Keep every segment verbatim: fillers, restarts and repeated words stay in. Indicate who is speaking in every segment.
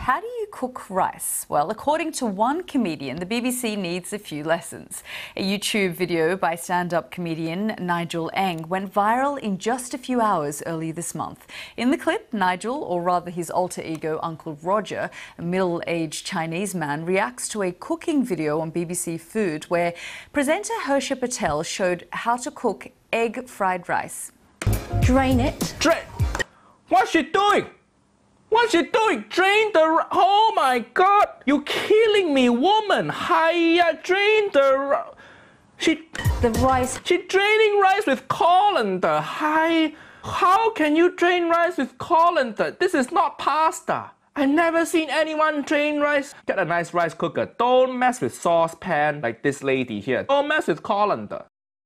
Speaker 1: how do you cook rice? Well, according to one comedian, the B B C needs a few lessons. A YouTube video by stand-up comedian Nigel Eng went viral in just a few hours early this month. In the clip, Nigel, or rather his alter ego Uncle Roger, a middle-aged Chinese man, reacts to a cooking video on B B C Food where presenter Harsha Patel showed how to cook egg fried rice.
Speaker 2: Drain it.
Speaker 3: Drain? What's she doing? What's she doing? Drain the... Oh my God! You're killing me, woman! Hiya, drain the... She...
Speaker 2: The rice...
Speaker 3: She draining rice with colander. Hi... How can you drain rice with colander? This is not pasta. I've never seen anyone drain rice. Get a nice rice cooker. Don't mess with saucepan like this lady here. Don't mess with colander.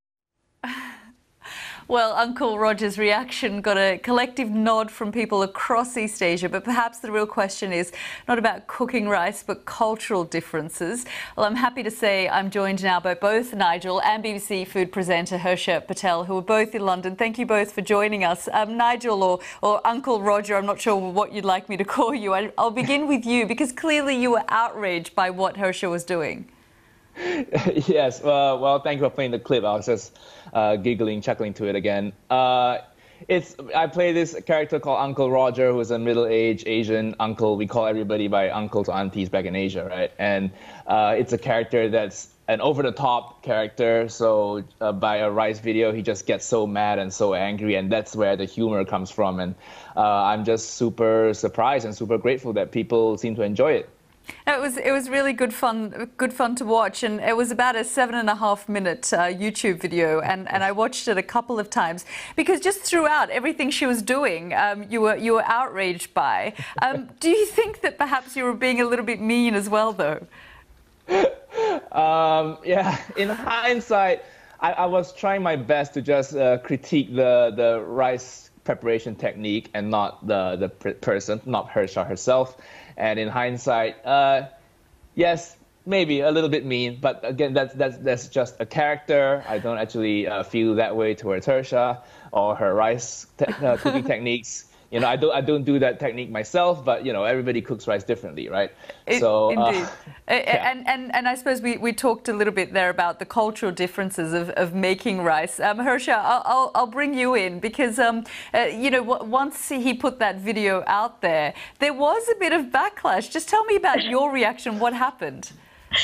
Speaker 1: Well, Uncle Roger's reaction got a collective nod from people across East Asia, but perhaps the real question is not about cooking rice, but cultural differences. Well, I'm happy to say I'm joined now by both Nigel and B B C Food presenter Harsha Patel, who are both in London. Thank you both for joining us. Um, Nigel, or, or Uncle Roger, I'm not sure what you'd like me to call you. I, I'll begin with you, because clearly you were outraged by what Harsha was doing.
Speaker 4: Yes, uh, well, thank you for playing the clip. I was just uh, giggling, chuckling to it again. Uh, it's I play this character called Uncle Roger, who's a middle-aged Asian uncle. We call everybody by uncles, aunties back in Asia, right? And uh, it's a character that's an over-the-top character. So uh, by a rice video, he just gets so mad and so angry, and that's where the humor comes from. And uh, I'm just super surprised and super grateful that people seem to enjoy it.
Speaker 1: It was it was really good fun good fun to watch, and it was about a seven and a half minute uh, YouTube video, and, and I watched it a couple of times because just throughout everything she was doing, um, you were you were outraged by. Um, do you think that perhaps you were being a little bit mean as well, though?
Speaker 4: um, yeah, in hindsight, I, I was trying my best to just uh, critique the the rice preparation technique and not the the person, not Harsha herself. And in hindsight, uh, yes, maybe a little bit mean, but again, that's that's that's just a character. I don't actually uh, feel that way towards Harsha or her rice te uh, cooking techniques. You know, I don't I don't do that technique myself, but you know, everybody cooks rice differently, right?
Speaker 1: It,
Speaker 4: so
Speaker 1: indeed,
Speaker 4: uh, yeah.
Speaker 1: and and and I suppose we we talked a little bit there about the cultural differences of of making rice. Um, Harsha, I'll, I'll I'll bring you in because um uh, you know once he put that video out there, there was a bit of backlash. Just tell me about your reaction. What happened?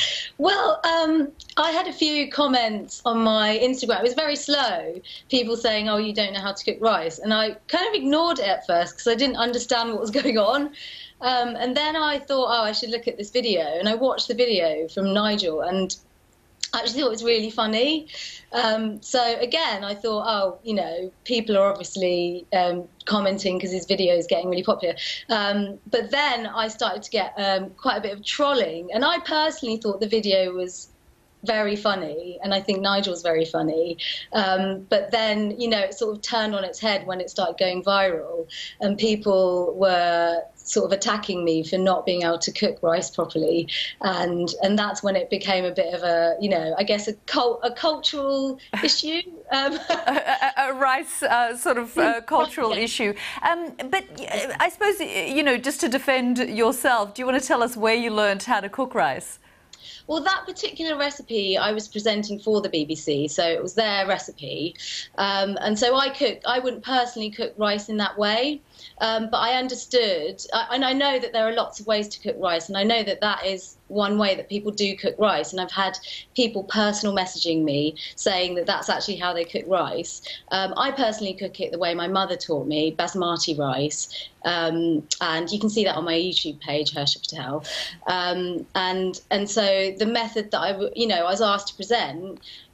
Speaker 2: Well, um, I had a few comments on my Instagram. It was very slow. People saying, oh, you don't know how to cook rice. And I kind of ignored it at first because I didn't understand what was going on. Um, and then I thought, oh, I should look at this video. And I watched the video from Nigel and I actually thought it was really funny. Um, so again, I thought, oh, you know, people are obviously um, commenting because his video is getting really popular. Um, but then I started to get um, quite a bit of trolling. And I personally thought the video was very funny, and I think Nigel's very funny. Um, but then, you know, it sort of turned on its head when it started going viral, and people were sort of attacking me for not being able to cook rice properly, and and that's when it became a bit of a, you know, I guess a cult, a cultural issue, um.
Speaker 1: a, a, a rice uh, sort of uh, cultural
Speaker 2: yeah.
Speaker 1: issue. Um, but uh, I suppose, you know, just to defend yourself, do you want to tell us where you learned how to cook rice?
Speaker 2: Well, that particular recipe I was presenting for the B B C, so it was their recipe. Um, and so I cook, I wouldn't personally cook rice in that way, um, but I understood, uh, and I know that there are lots of ways to cook rice, and I know that that is one way that people do cook rice. And I've had people personal messaging me saying that that's actually how they cook rice. Um, I personally cook it the way my mother taught me, basmati rice. Um, and you can see that on my YouTube page, Harsha Patel. Um, and and so the method that I, you know, I was asked to present,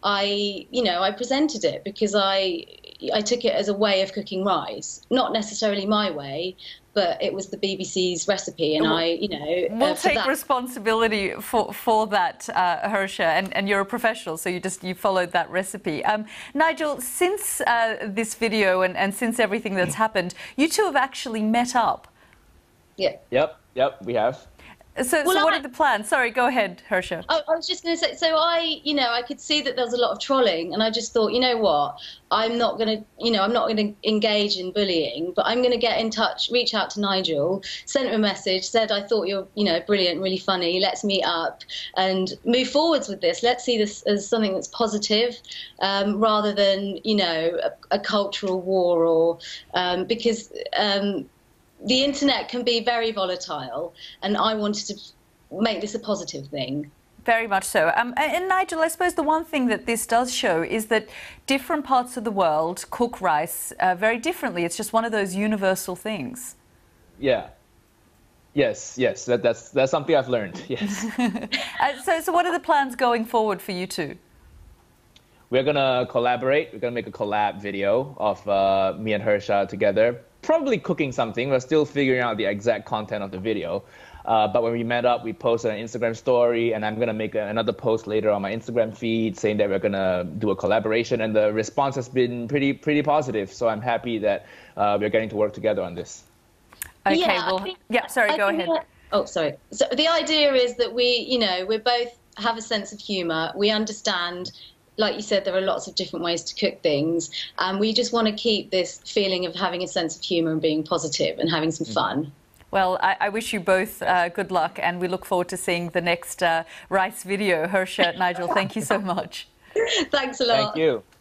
Speaker 2: I, you know, I presented it because I, I took it as a way of cooking rice, not necessarily my way, but it was the B B C's recipe, and I, you know,
Speaker 1: we'll
Speaker 2: uh,
Speaker 1: take
Speaker 2: that.
Speaker 1: responsibility for for that, uh, Harsha, and, and you're a professional, so you just you followed that recipe. Um, Nigel, since uh, this video and, and since everything that's happened, you two have actually met up.
Speaker 2: Yeah.
Speaker 4: Yep. Yep. We have.
Speaker 1: So,
Speaker 2: Well,
Speaker 1: so what
Speaker 2: I-
Speaker 1: are the plans? Sorry, go ahead, Harsha.
Speaker 2: I, I was just going to say, so I, you know, I could see that there was a lot of trolling, and I just thought, you know what, I'm not going to, you know, I'm not going to engage in bullying, but I'm going to get in touch, reach out to Nigel, sent him a message, said, I thought you're, you know, brilliant, really funny, let's meet up and move forwards with this. Let's see this as something that's positive, um, rather than, you know, a, a cultural war or, um, because, um, the internet can be very volatile, and I wanted to make this a positive thing.
Speaker 1: Very much so. Um, and Nigel, I suppose the one thing that this does show is that different parts of the world cook rice uh, very differently. It's just one of those universal things.
Speaker 4: Yeah. Yes, yes, that, that's that's something I've learned. Yes.
Speaker 1: uh, so, so what are the plans going forward for you two?
Speaker 4: We're gonna collaborate. We're gonna make a collab video of uh, me and Harsha together. Probably cooking something. We're still figuring out the exact content of the video. Uh, but when we met up, we posted an Instagram story, and I'm gonna make a, another post later on my Instagram feed saying that we're gonna do a collaboration. And the response has been pretty pretty positive. So I'm happy that uh, we're getting to work together on this.
Speaker 1: Okay.
Speaker 2: Yeah,
Speaker 1: well,
Speaker 2: I think-
Speaker 1: yeah. Sorry.
Speaker 2: I
Speaker 1: go
Speaker 2: think
Speaker 1: ahead.
Speaker 2: that- oh, sorry. So the idea is that we, you know, we both have a sense of humour. We understand. Like you said, there are lots of different ways to cook things, and we just want to keep this feeling of having a sense of humour and being positive and having some fun.
Speaker 1: Well, I, I wish you both uh, good luck, and we look forward to seeing the next uh, rice video. Harsha, Nigel, thank you so much.
Speaker 2: Thanks a lot.
Speaker 4: Thank you.